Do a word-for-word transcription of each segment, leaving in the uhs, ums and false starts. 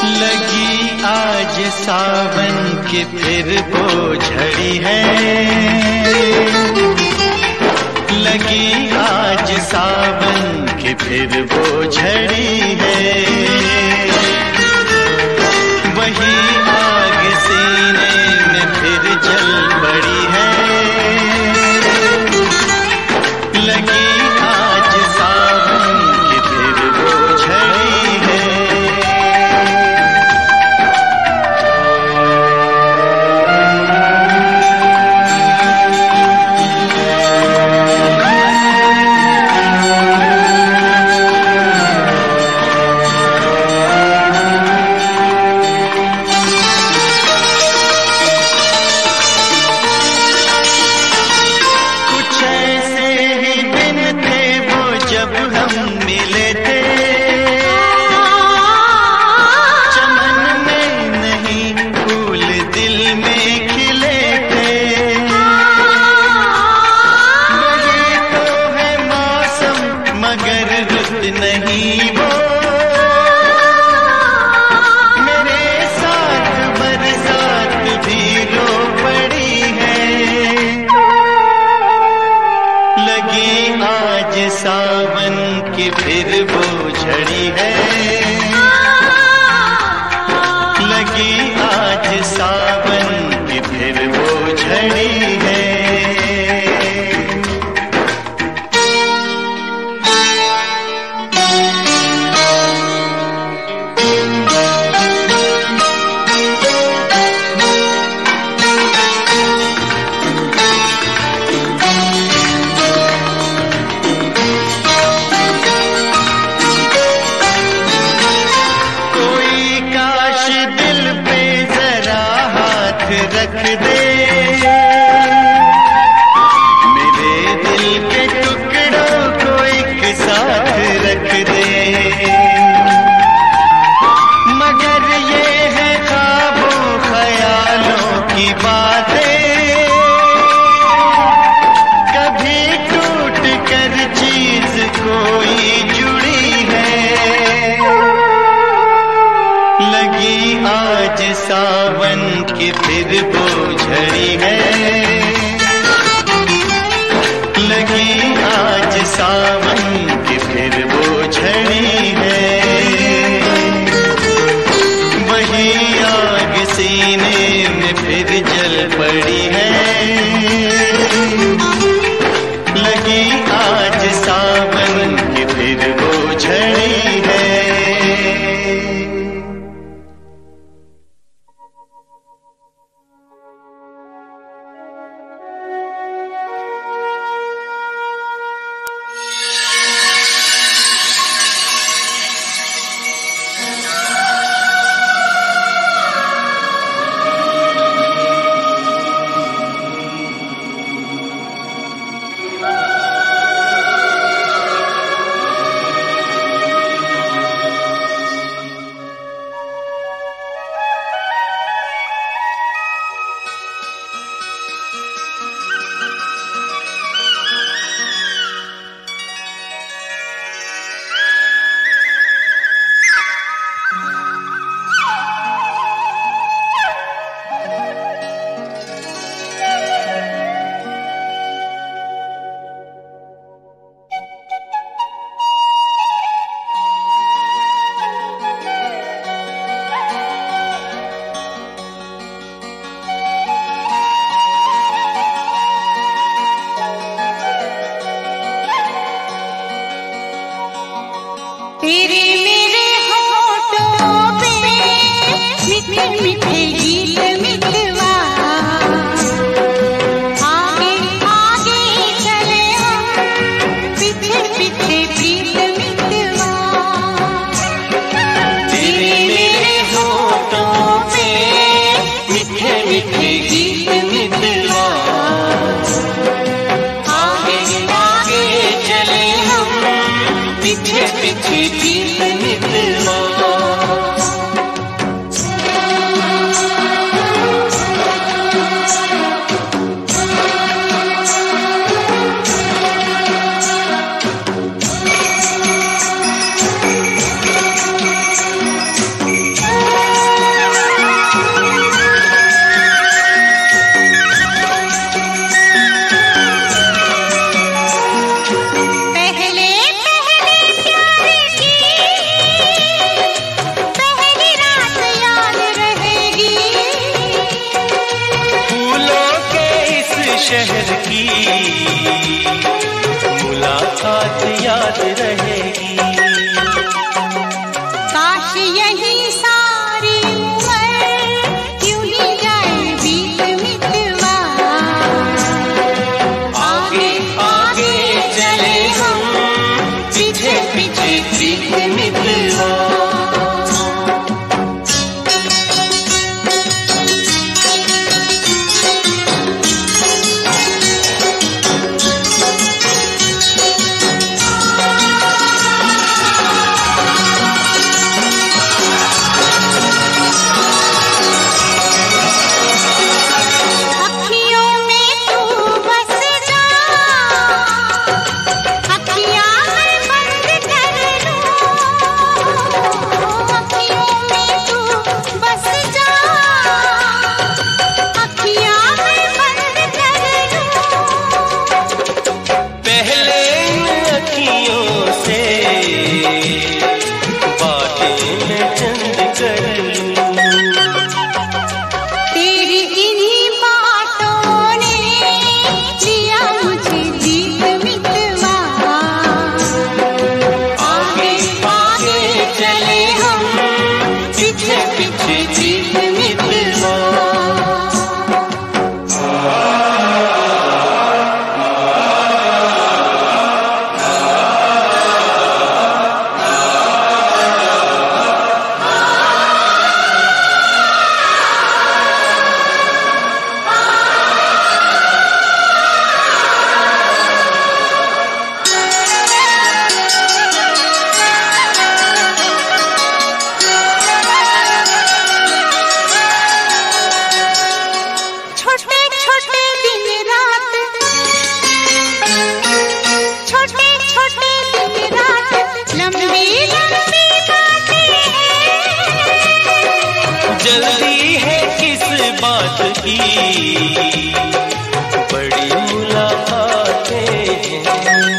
लगी आज सावन की फिर वो झड़ी है, लगी आज सावन की फिर वो झड़ी है। वही आग सीने में फिर जल पड़ी है, लगी आज सावन की फिर वो झड़ी है। नहीं वो मेरे साथ बरसात भी रो पड़ी है, लगी आज सावन की फिर वो झड़ी है, लगी आज सावन की फिर वो झड़ी है। रख दे मेरे दिल के टुकड़ों को एक साथ रख दे, मगर ये है ख्वाबों ख्यालों की बातें, कभी टूट कर चीज कोई जुड़ी है, लगी आज सावन की फिर वो झड़ी है, लगी आज सावन की फिर वो झड़ी है। वही आग सीने में फिर जल पड़ी है, लगी आज सावन की फिर वो झड़ी है। शहर की मुलाकात याद रहेगी। काश यही सारी उम्र क्यों ही जाए बीत मितवा। आगे आगे चले हम, पीछे पीछे बीत मितवा। जल्दी है किस बात की, बड़ी मुलाकातें हैं।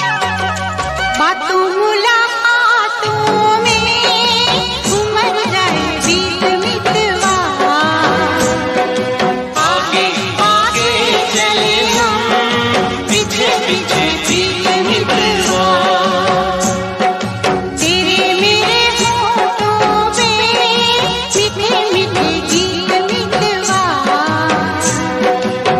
बातों मुलाकातों में उमर जाए बीत मितवा। आगे आगे चले हम, पीछे पीछे बीत मितवा। तेरे मेरे होठों पे मीठे मीठे गीत मितवा।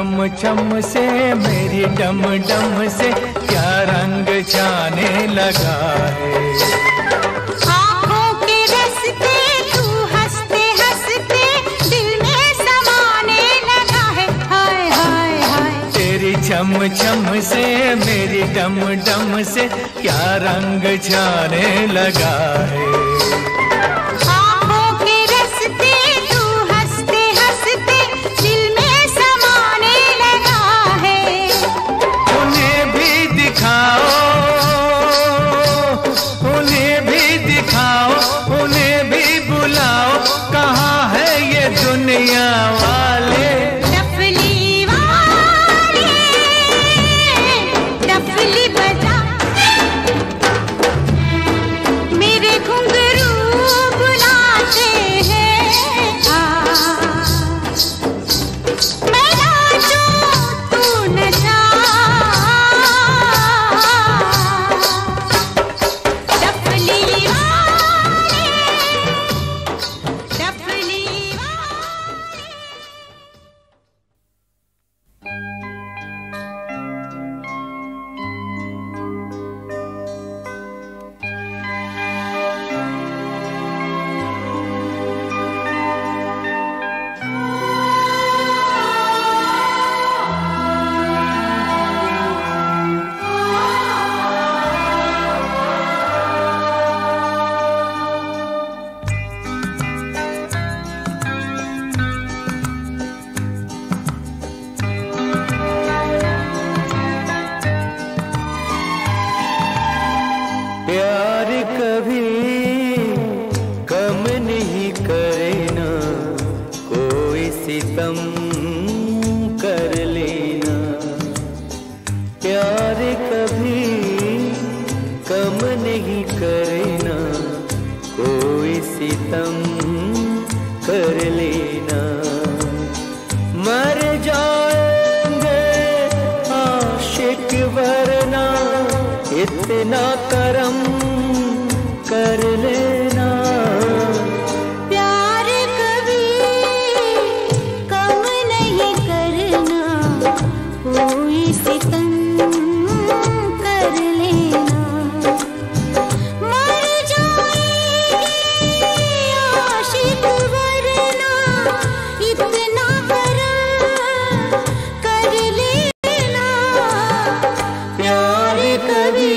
छम छम से मेरी डम डम से क्या रंग जाने लगा है। आँखों के रस्ते तू हंसते हंसते दिल में समाने लगा है। हाय हाय हाय तेरी छम छम से मेरी डम डम से क्या रंग जाने लगा है। दुनिया वाले डफली वाले डफली बजा मेरे घुंघरू बुलाते हैं। मैं नाचूं तू नचा डफली वाले डफली प्यार कभी कम नहीं करे ना, कोई सितम कर लेना। प्यार कभी कम नहीं करे ना, कोई सितम कर लेना। मर जाएंगे आशिक वरना इतना करम कर लेना। प्यार कभी कम नहीं करना, कोई सितम कर लेना। मर जाएंगे आशिक वरना इतना करम कर लेना। प्यार कभी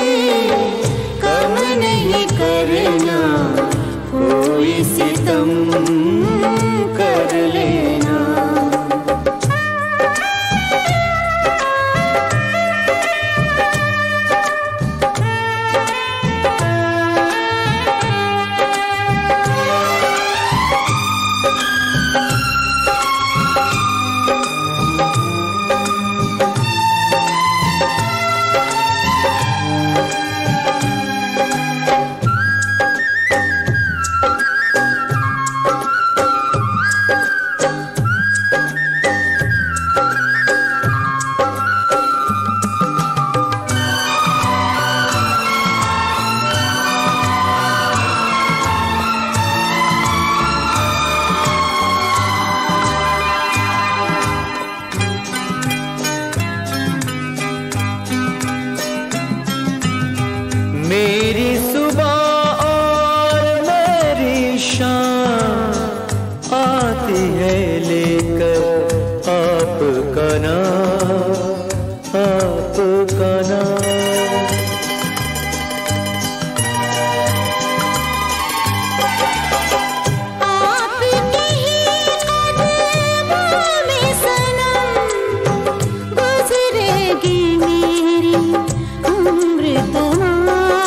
कम नहीं करना, कोई सितम कर लेना। मेरी सुबह और मेरी शाम आती है लेकर आपका नाम, आपका नाम। आपके ही कदमों में सनम गुजरेगी मेरी उम्र तमाम,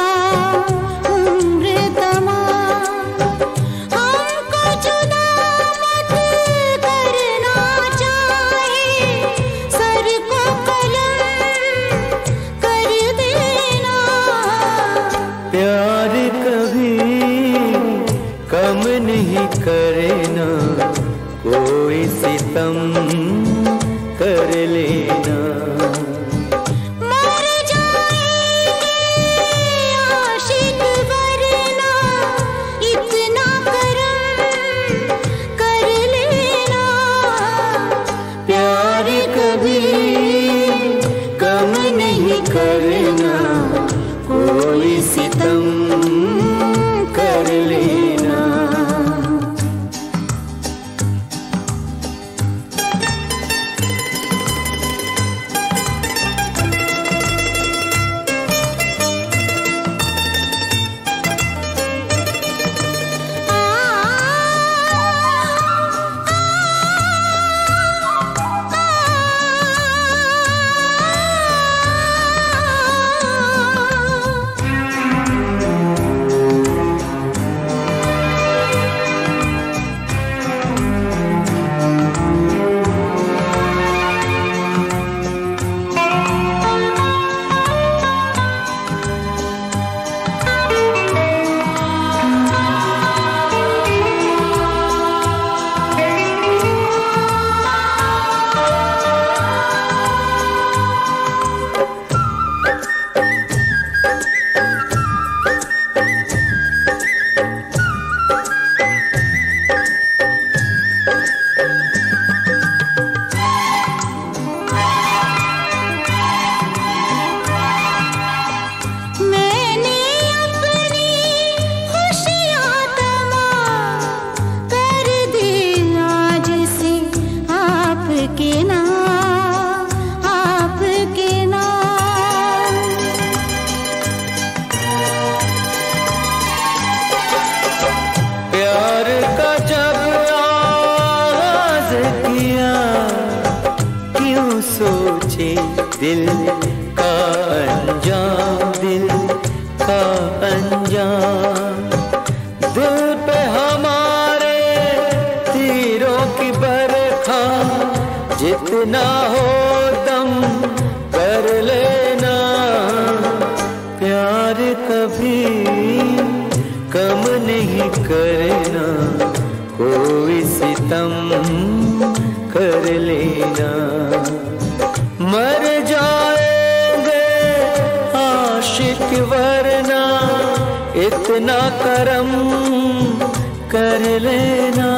उम्र तमाम। हमको जुदा मत करना चाहे, सर को कलम कर दिल का अंजाम, दिल का अंजाम। दिल पे हमारे तीरों की बरखा, जितना हो दम कर लेना। प्यार कभी कम नहीं करना, कोई सितम कर लेना। मर जाएंगे आशिक वरना, इतना करम कर लेना।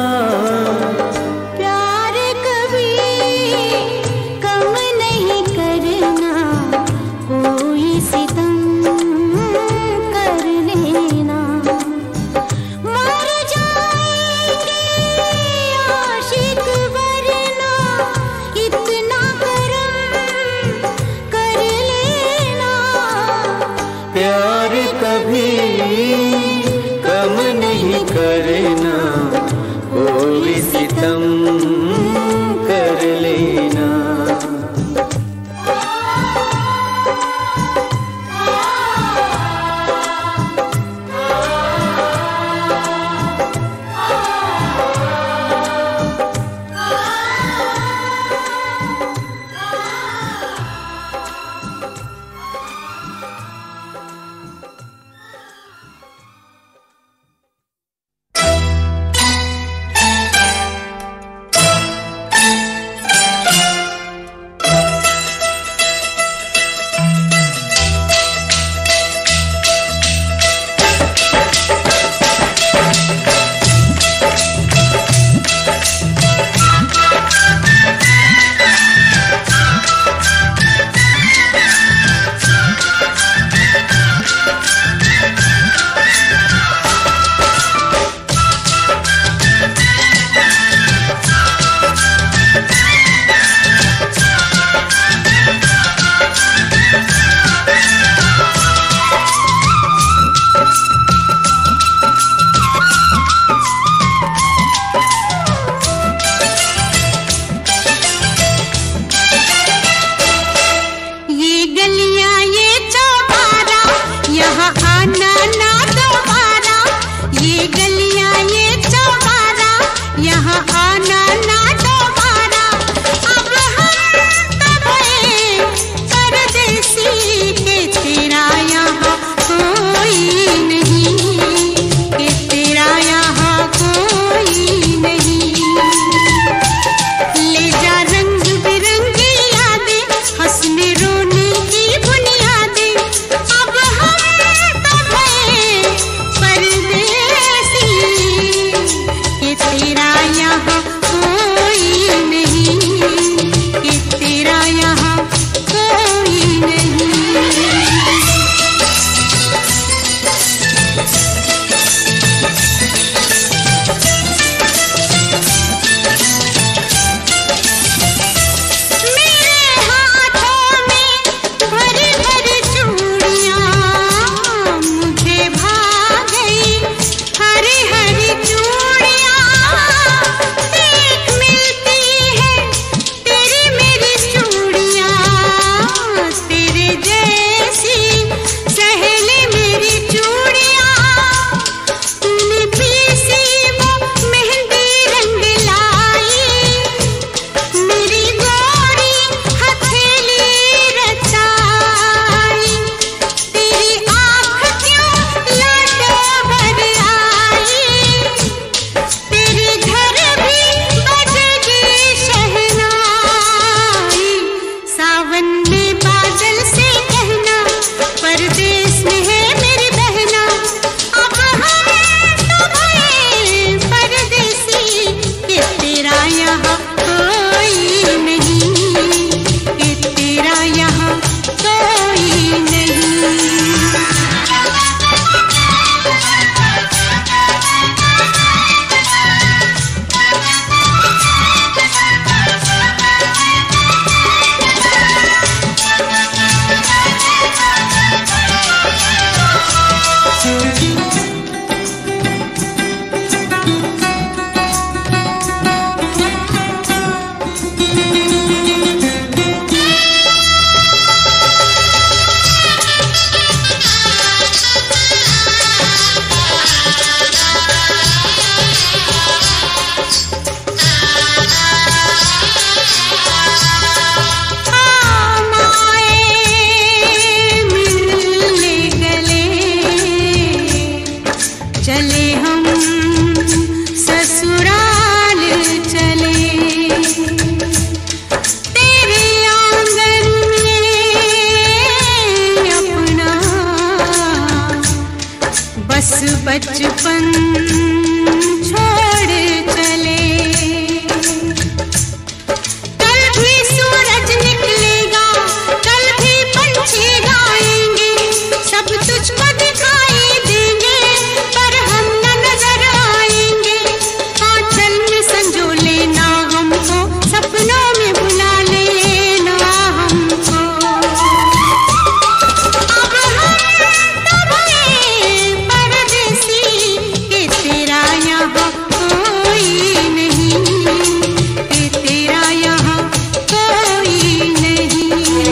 प्यार कभी कम नहीं करना, कोई सितम कर लेना। मर जाएंगे आशिक वरना, इतना करम कर लेना। प्यार कभी कम नहीं करना, कोई सितम कर लेना। बचपन छोड़ चले। कल भी सूरज निकलेगा, कल भी पंछी गाएंगे, सब तुझको दिखाई देंगे, पर हम न नजर आएंगे। आंचल में संजो लेना हमको, सपनों में बुला लेना हमको। अब हम तो भले परदेसी के तेरा यहाँ कोई नहीं, के तेरा यहाँ कोई नहीं।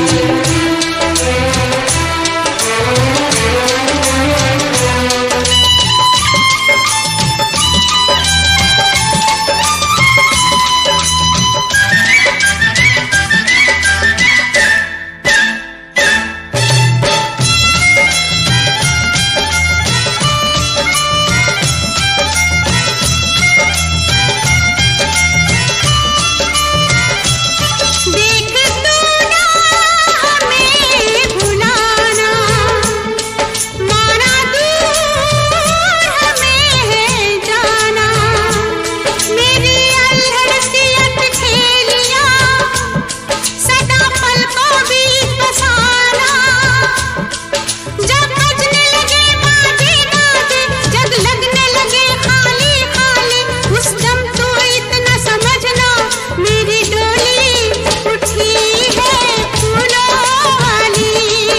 देख तू ना हमें भुलाना, माना दूर हमें है जाना। मेरी अल्हड़ सी अटखेलियां सदा पल को बीच बसाना। जब बजने लगे बाजे गाजे, जग लगने लगे खाली खाली, उस दम तो इतना समझना मेरी डोली उठी है फूलों वाली।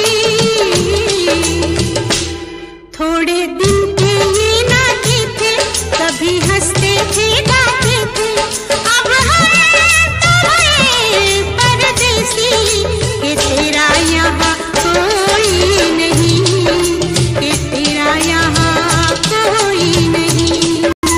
थोड़े दिन के ये नाते थे, कभी हंसते थे गाते थे। अब हम तो भले परदेसी के तेरा यहाँ कोई नहीं, के तेरा यहाँ कोई नहीं।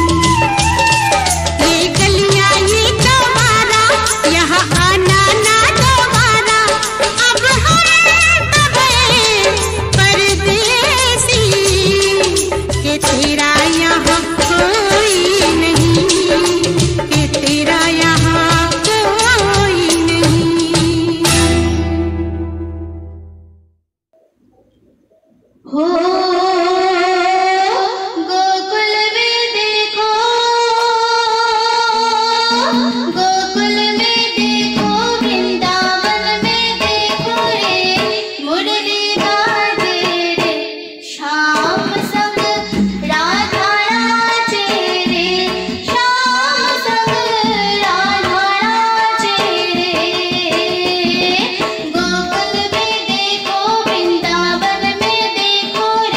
ये गलियां ये चौबारा, यहाँ आना ना दोबारा। अब हम तो भले परदेसी के तेरा यहाँ कोई नहीं, के तेरा यहाँ कोई नहीं। हो गोकुल में देखो, गोकुल में देखो, वृंदावन में देखो रे, मुरली बाजे रे, श्याम संग राधा नाचे रे, श्याम संग राधा नाचे रे। गोकुल में देखो, वृंदावन में देखो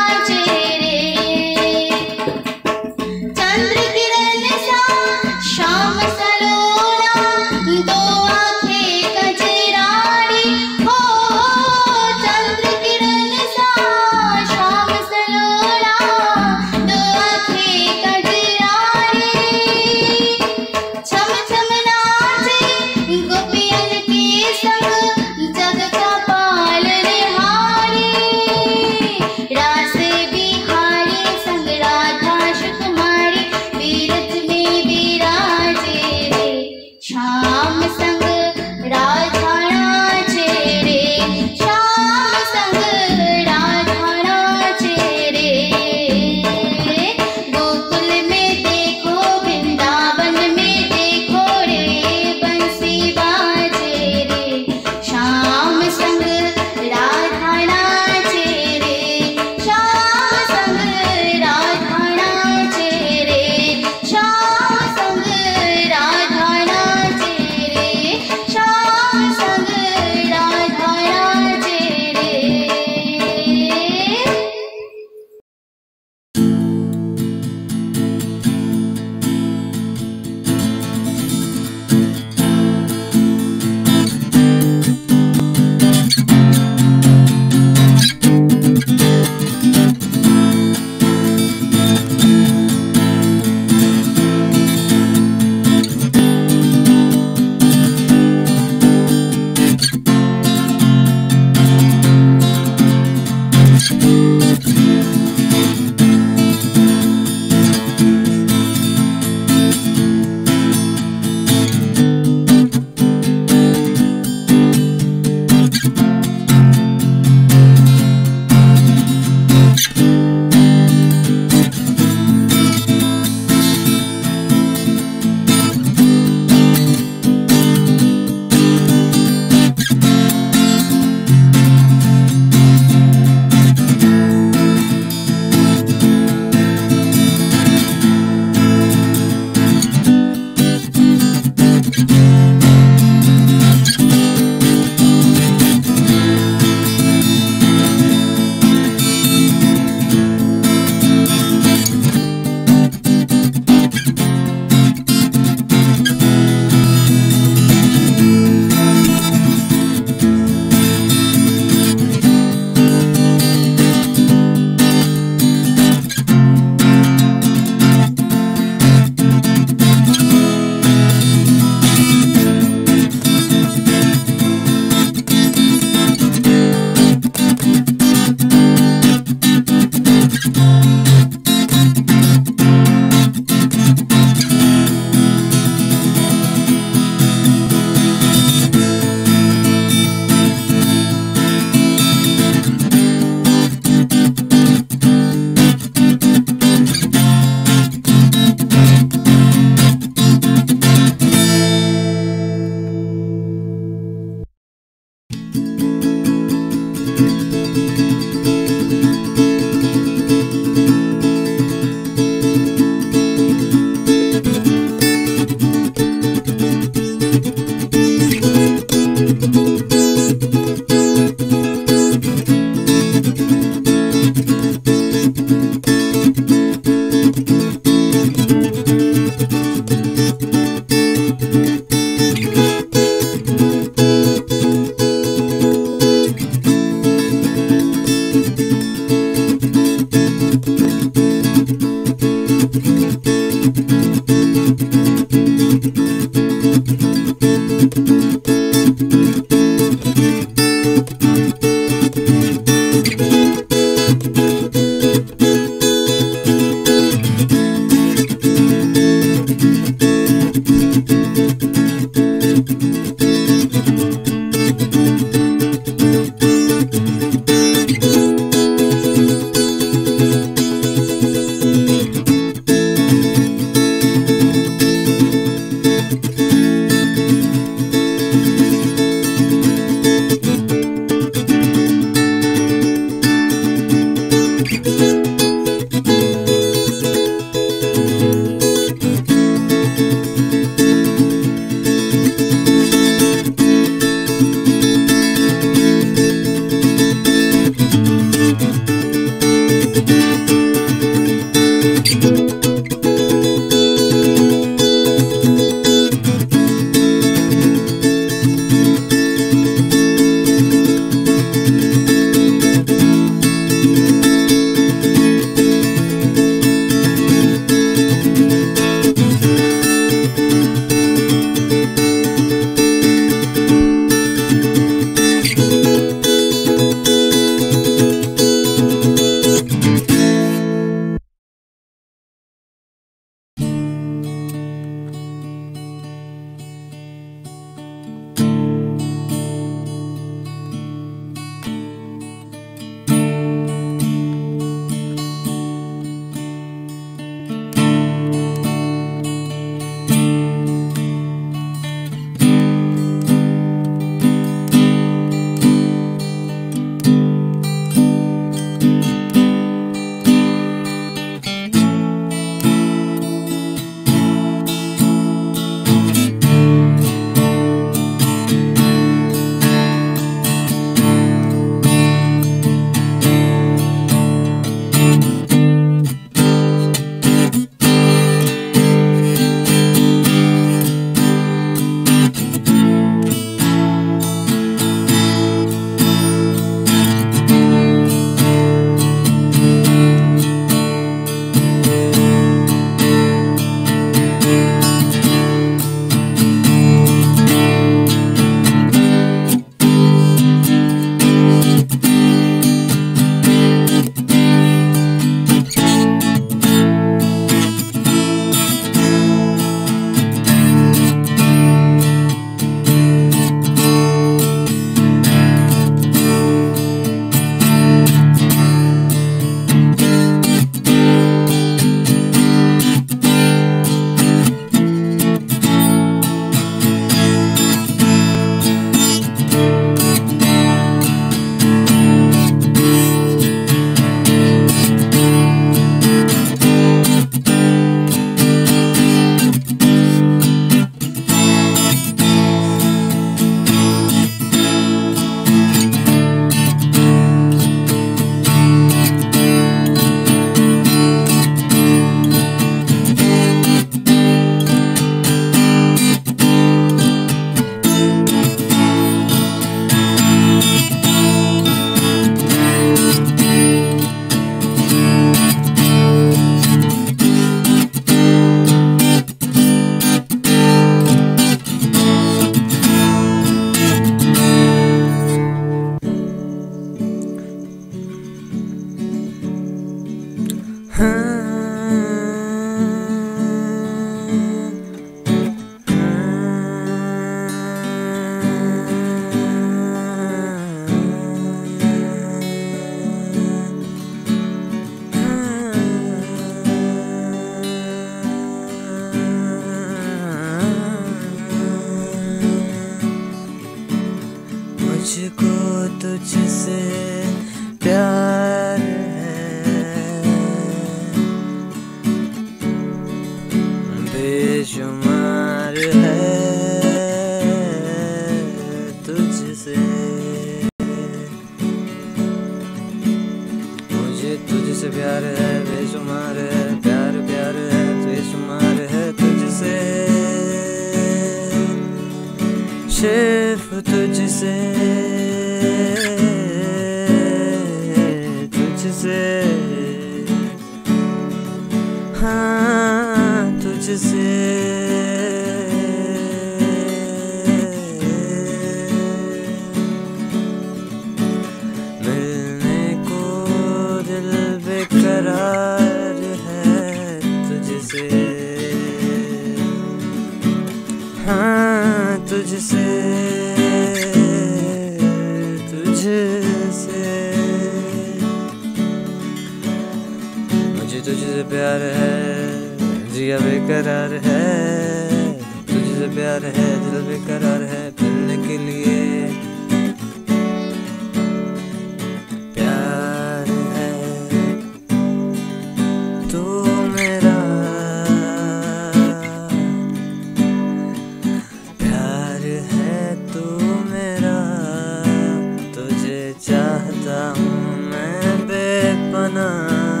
चाहता हूँ मैं बेपनाह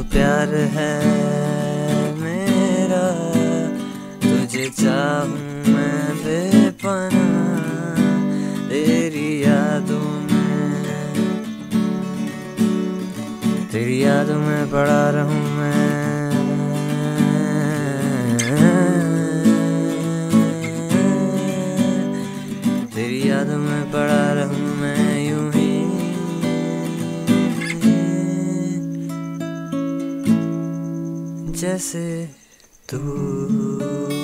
प्यार है मेरा, तुझे चाहूं मैं बेपनाह तेरी यादों में, तेरी यादों में पड़ा रहूं मैं, तेरी यादों में पड़ा रहूं मैं यूं ही। जैसे तू